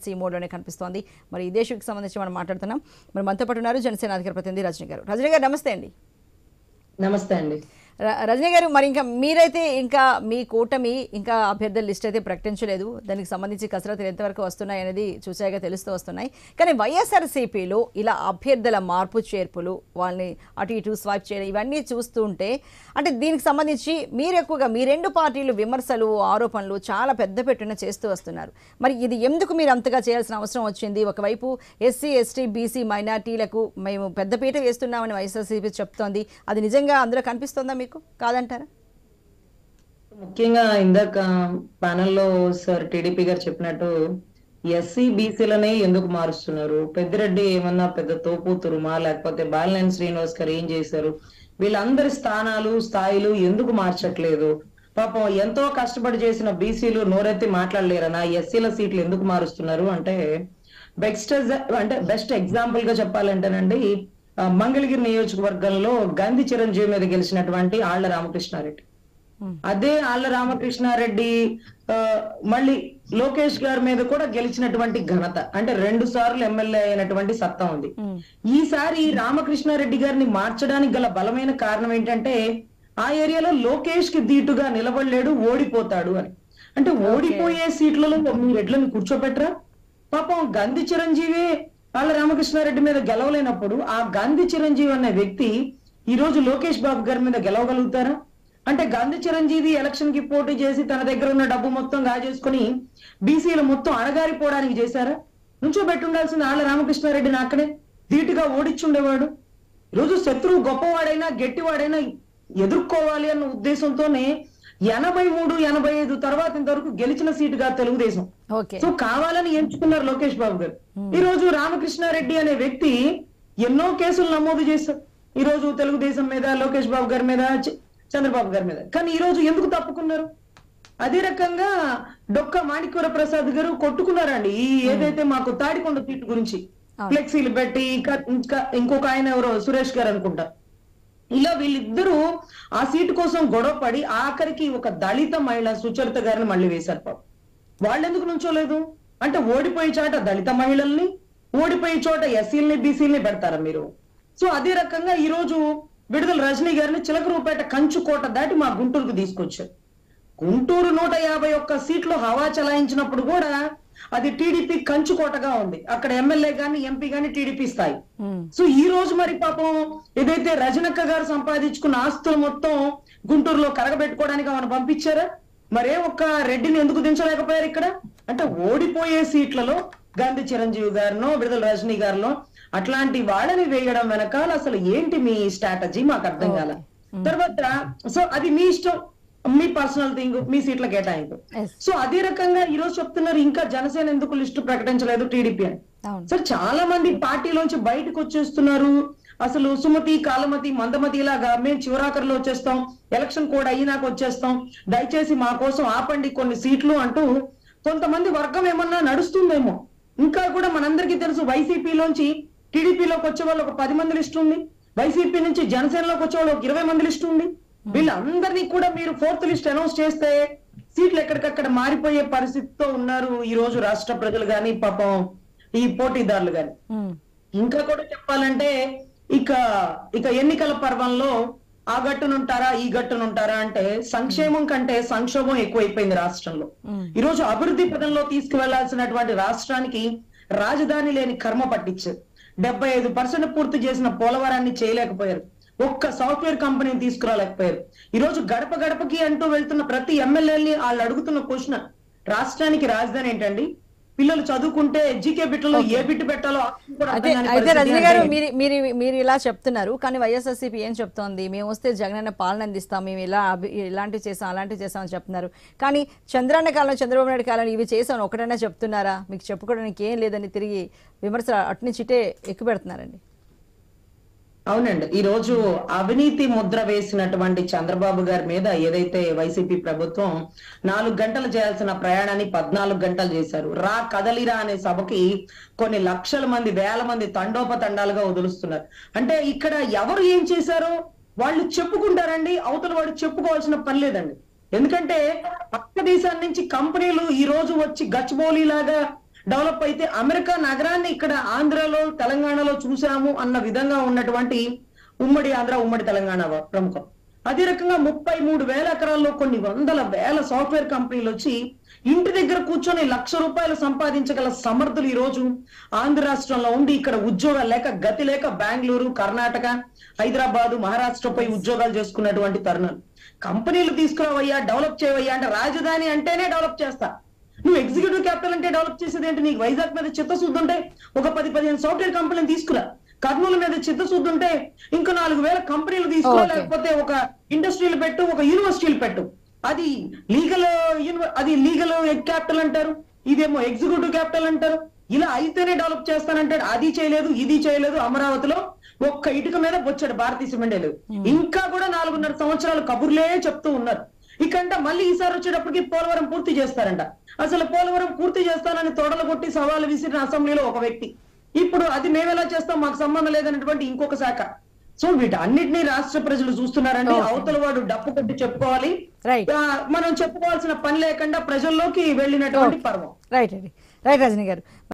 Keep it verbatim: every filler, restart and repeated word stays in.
Wait see మోడ్లోనే కనిపిస్తోంది. మరి ఇదే ఇష్యూకి సంబంధించి మనం మాట్లాడుతున్నాం. మరి మనతో పాటు ఉన్నారు జనసేన అధికార ప్రతినిధి రజనీ గారు. రజనీ గారు నమస్తే అండి. నమస్తే అండి. రజనీ గారు, మరి ఇంకా మీరైతే ఇంకా మీ కూటమి ఇంకా అభ్యర్థుల లిస్ట్ అయితే ప్రకటించలేదు. దానికి సంబంధించి కసరత్తులు ఎంతవరకు వస్తున్నాయి అనేది చూసాగా తెలుస్తూ వస్తున్నాయి. కానీ వైఎస్ఆర్సీపీలో ఇలా అభ్యర్థుల మార్పు చేర్పులు, వాళ్ళని అటు ఇటు స్వైప్ చేయడం, ఇవన్నీ చూస్తుంటే అంటే దీనికి సంబంధించి మీరు ఎక్కువగా మీ రెండు పార్టీలు విమర్శలు ఆరోపణలు చాలా పెద్ద పెట్టున చేస్తూ వస్తున్నారు. మరి ఇది ఎందుకు మీరు అంతగా చేయాల్సిన అవసరం వచ్చింది? ఒకవైపు ఎస్సీ ఎస్టీ బీసీ మైనార్టీలకు మేము పెద్దపీట వేస్తున్నామని వైఎస్ఆర్సీపీ చెప్తోంది. అది నిజంగా అందులో కనిపిస్తుందా మీకు, కాదంటారా? ముఖ్యంగా ఇందాక ప్యానెల్లో సార్ టీడీపీ గారు చెప్పినట్టు ఎస్సీ బీసీలనే ఎందుకు మారుస్తున్నారు? పెద్దిరెడ్డి ఏమన్నా పెద్ద తోపుతురుమా, లేకపోతే బాలినేని శ్రీనివాస్ గారు ఏం చేశారు? వీళ్ళందరి స్థానాలు స్థాయిలు ఎందుకు మార్చట్లేదు? పాపం ఎంతో కష్టపడి చేసిన బీసీలు నోరెత్తి మాట్లాడలేరనా? ఎస్సీల సీట్లు ఎందుకు మారుస్తున్నారు అంటే బెస్ట్ అంటే బెస్ట్ ఎగ్జాంపుల్ గా చెప్పాలంటేనండి, మంగళగిరి నియోజకవర్గంలో గాంధీ చిరంజీవి మీద గెలిచినటువంటి ఆళ్ల రామకృష్ణారెడ్డి, అదే ఆళ్ల రామకృష్ణారెడ్డి మళ్ళీ లోకేష్ గారి మీద కూడా గెలిచినటువంటి ఘనత, అంటే రెండు సార్లు ఎమ్మెల్యే అయినటువంటి సత్తా ఉంది. ఈసారి రామకృష్ణారెడ్డి గారిని మార్చడానికి గల బలమైన కారణం ఏంటంటే ఆ ఏరియాలో లోకేష్ కి దీటుగా నిలబడలేడు, ఓడిపోతాడు అని. అంటే ఓడిపోయే సీట్లలో మీరు ఎట్లని కూర్చోపెట్టరా? పాపం గాంధీ చిరంజీవి ఆళ్ల రామకృష్ణారెడ్డి మీద గెలవలేనప్పుడు ఆ గాంధీ చిరంజీవి అనే వ్యక్తి ఈ రోజు లోకేష్ బాబు గారి మీద గెలవగలుగుతారా? అంటే గాంధీ చిరంజీవి ఎలక్షన్ కి పోటీ చేసి తన దగ్గర ఉన్న డబ్బు మొత్తం గాజేసుకుని బీసీలు మొత్తం అణగారిపోవడానికి చేశారా? నుంచో పెట్టుండాల్సిన ఆళ్ల రామకృష్ణారెడ్డిని అక్కడే ధీటుగా ఓడిచ్చుండేవాడు. ఈరోజు శత్రువు గొప్పవాడైనా గట్టివాడైనా ఎదుర్కోవాలి అన్న ఉద్దేశంతోనే ఎనభై మూడు ఎనభై ఐదు తర్వాత ఇంతవరకు గెలిచిన సీటుగా తెలుగుదేశం. సో కావాలని ఎంచుకున్నారు లోకేష్ బాబు గారు. ఈ రోజు రామకృష్ణారెడ్డి అనే వ్యక్తి ఎన్నో కేసులు నమోదు చేశారు ఈ రోజు తెలుగుదేశం మీద, లోకేష్ బాబు గారి మీద, చంద్రబాబు గారి మీద. కానీ ఈ రోజు ఎందుకు తప్పుకున్నారు? అదే రకంగా డొక్క మాణిక్వర ప్రసాద్ గారు కొట్టుకున్నారండి ఈ ఏదైతే మాకు తాడికొండ సీటు గురించి ఫ్లెక్సీలు పెట్టి, ఇంకా ఇంకొక ఆయన ఎవరో సురేష్ గారు అనుకుంటా, ఇలా వీళ్ళిద్దరూ ఆ సీటు కోసం గొడవ పడి ఆఖరికి ఒక దళిత మహిళ సుచరిత గారిని మళ్ళీ వేశారు. పాపం వాళ్ళు ఎందుకు నుంచోలేదు? అంటే ఓడిపోయే చోట దళిత మహిళల్ని, ఓడిపోయే చోట ఎస్సీలని బీసీలని పెడతారా మీరు? సో అదే రకంగా ఈ రోజు విడుదల రజనీ గారిని చిలకరూపేట కంచుకోట దాటి మా గుంటూరుకు తీసుకొచ్చారు. గుంటూరు నూట యాభై ఒక్క సీట్లు హవా చలాయించినప్పుడు కూడా అది టీడీపీ కంచుకోటగా ఉంది. అక్కడ ఎమ్మెల్యే గాని ఎంపీ గాని టీడీపీ స్థాయి. సో ఈ రోజు మరి పాపం ఏదైతే రజనక్క గారు సంపాదించుకున్న ఆస్తులు మొత్తం గుంటూరులో కరగబెట్టుకోవడానికి ఆమెను పంపించారా? మరే ఒక్క రెడ్డిని ఎందుకు దించలేకపోయారు ఇక్కడ? అంటే ఓడిపోయే సీట్లలో గాంధీ చిరంజీవి గారినో విడుదల రజనీ గారినో అట్లాంటి వాళ్ళని వేయడం వెనకాల అసలు ఏంటి మీ స్ట్రాటజీ మాకు అర్థం కాల. తర్వాత సో అది మీ ఇష్టం, మీ పర్సనల్ థింగ్, మీ సీట్ల కేటాయింపు. సో అదే రకంగా ఈ రోజు చెప్తున్నారు ఇంకా జనసేన ఎందుకు లిస్టు ప్రకటించలేదు టీడీపీ అని. సార్ చాలా మంది పార్టీలోంచి బయటకు వచ్చేస్తున్నారు. అసలు సుమతి కాలమతి మందమతి లాగా మేము చివరాఖరిలో వచ్చేస్తాం, ఎలక్షన్ కోడ్ అయినాక వచ్చేస్తాం, దయచేసి మా కోసం ఆపండి కొన్ని సీట్లు అంటూ కొంతమంది వర్గం ఏమన్నా నడుస్తుందేమో. ఇంకా కూడా మనందరికీ తెలుసు వైసీపీలోంచి టీడీపీలోకి వచ్చే వాళ్ళు ఒక పది మంది లిస్టు ఉంది, వైసీపీ నుంచి జనసేనలోకి వచ్చే వాళ్ళు ఒక ఇరవై మంది లిస్టు ఉంది. వీళ్ళందరినీ కూడా మీరు ఫోర్త్ లిస్ట్ అనౌన్స్ చేస్తే సీట్లు ఎక్కడికక్కడ మారిపోయే పరిస్థితితో ఉన్నారు ఈ రోజు రాష్ట్ర ప్రజలు గాని, పాపం ఈ పోటీదారులు గాని. ఇంకా కూడా చెప్పాలంటే ఇక ఇక ఎన్నికల పర్వంలో ఆ గట్టునుంటారా ఈ గట్టునుంటారా అంటే సంక్షేమం కంటే సంక్షోభం ఎక్కువైపోయింది రాష్ట్రంలో. ఈ రోజు అభివృద్ధి పదంలో తీసుకువెళ్లాల్సినటువంటి రాష్ట్రానికి రాజధాని లేని కర్మ పట్టించారు. డెబ్బై ఐదు పర్సెంట్ పూర్తి చేసిన పోలవరాన్ని చేయలేకపోయారు, ఒక్క సాఫ్ట్వేర్ కంపెనీని తీసుకురాలేకపోయారు. ఈ రోజు గడప గడపకి అంటూ వెళ్తున్న ప్రతి ఎమ్మెల్యేని వాళ్ళు అడుగుతున్న క్వశ్చన్, రాష్ట్రానికి రాజధాని ఏంటండి? పిల్లలు చదువుకుంటే జీకే బిట్లో ఏ బిట్ పెట్టాలో. అయితే రజనీ గారు మీరు మీరు మీరు ఇలా చెప్తున్నారు, కానీ వైఎస్ఆర్సీపీ ఏం చెప్తోంది? మేము వస్తే జగనన్న పాలన అందిస్తాం, మేము ఇలా ఇలాంటివి చేసాం అలాంటివి చేసామని చెప్తున్నారు. కానీ చంద్రన్న కాలం, చంద్రబాబు నాయుడు కాలం ఇవి చేసామని ఒకటైనా చెప్తున్నారా? మీకు చెప్పుకోవడానికి ఏం లేదని తిరిగి విమర్శ అటునుంచి ఇటే ఎక్కువ పెడుతున్నారండి. అవునండి, ఈ రోజు అవినీతి ముద్ర వేసినటువంటి చంద్రబాబు గారి మీద ఏదైతే వైసీపీ ప్రభుత్వం నాలుగు గంటలు చేయాల్సిన ప్రయాణాన్ని పద్నాలుగు గంటలు చేశారు. రా కదలిరా అనే సభకి కొన్ని లక్షల మంది, వేల మంది తండోపతండాలుగా వదులుస్తున్నారు. అంటే ఇక్కడ ఎవరు ఏం చేశారో వాళ్ళు చెప్పుకుంటారండి, అవతల వాడు చెప్పుకోవాల్సిన పని లేదండి. ఎందుకంటే పక్క దేశాల నుంచి కంపెనీలు ఈ రోజు వచ్చి గచ్చిబౌలి లాగా డెవలప్ అయితే అమెరికా నగరాన్ని ఇక్కడ ఆంధ్రలో తెలంగాణలో చూసాము అన్న విధంగా ఉన్నటువంటి ఉమ్మడి ఆంధ్ర ఉమ్మడి తెలంగాణ ప్రముఖం. అదే రకంగా ముప్పై మూడు వేల ఎకరాల్లో కొన్ని వందల వేల సాఫ్ట్వేర్ కంపెనీలు వచ్చి ఇంటి దగ్గర కూర్చొని లక్ష రూపాయలు సంపాదించగల సమర్థులు ఈ రోజు ఆంధ్ర రాష్ట్రంలో ఉండి ఇక్కడ ఉద్యోగాలు లేక గతి లేక బెంగళూరు, కర్ణాటక, హైదరాబాదు, మహారాష్ట్రపై ఉద్యోగాలు చేసుకున్నటువంటి తరుణాలు. కంపెనీలు తీసుకురావయ్యా, డెవలప్ చేయవయ్యా అంటే రాజధాని అంటేనే డెవలప్ చేస్తా. నువ్వు ఎగ్జిక్యూటివ్ క్యాపిటల్ అంటే డెవలప్ చేసేది ఏంటి? నీకు వైజాగ్ మీద చిత్తశుద్ధి ఉంటే ఒక పది పదిహేను సాఫ్ట్వేర్ కంపెనీలు తీసుకురా. కర్నూలు మీద చిత్తశుద్ధి ఉంటే ఇంకా నాలుగు వేల కంపెనీలు తీసుకురా, లేకపోతే ఒక ఇండస్ట్రీలు పెట్టు, ఒక యూనివర్సిటీలు పెట్టు. అది లీగల్ అది లీగల్ క్యాపిటల్ అంటారు, ఇదేమో ఎగ్జిక్యూటివ్ క్యాపిటల్ అంటారు. ఇలా అయితేనే డెవలప్ చేస్తానంటాడు. అది చేయలేదు, ఇది చేయలేదు. అమరావతిలో ఒక్క ఇటుక మీద వచ్చాడు భారతీయ సిమెంట్ లేదు. ఇంకా కూడా నాలుగున్నర సంవత్సరాలు కబుర్లే చెప్తూ ఉన్నారు. ఇకంట మళ్ళీ ఈసారి వచ్చేటప్పటికి పోలవరం పూర్తి చేస్తారంట. అసలు పోలవరం పూర్తి చేస్తానని తొడలు కొట్టి సవాలు విసిరిన అసెంబ్లీలో ఒక వ్యక్తి ఇప్పుడు అది మేమెలా చేస్తాం, మాకు సంబంధం లేదన్నటువంటి ఇంకొక శాఖ. సో వీటన్నిటినీ రాష్ట్ర ప్రజలు చూస్తున్నారండి. అవతల వాడు డప్పు కొట్టి చెప్పుకోవాలి, మనం చెప్పుకోవాల్సిన పని లేకుండా ప్రజల్లోకి వెళ్ళినటువంటి పర్వం. రైట్ అండి, రైట్ రజనీ గారు.